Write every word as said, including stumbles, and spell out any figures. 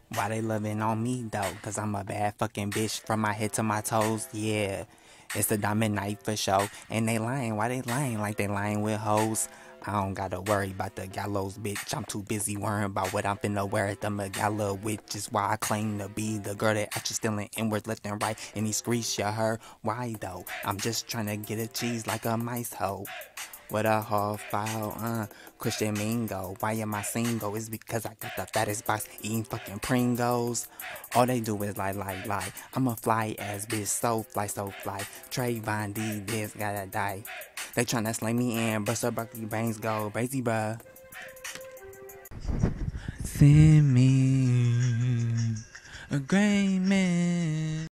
Why they loving on me though? Cause I'm a bad fucking bitch from my head to my toes, yeah. It's the diamond night for sure. And they lying, why they lying like they lying with hoes? I don't gotta worry about the gallows, bitch. I'm too busy worrying about what I'm finna wear at the Megala, which is why I claim to be the girl that actually stealing inwards left and right. And these streets, you heard? Why though? I'm just trying to get a cheese like a mice hoe. What a whole file, uh, Christian Mingo. Why am I single? It's because I got the fattest box eating fucking Pringles. All they do is lie, lie, lie. I'm a fly ass bitch, so fly, so fly. Trayvon D, this gotta die. They tryna slay me in, bust up Berkeley brains go crazy, bruh. Send me a great man.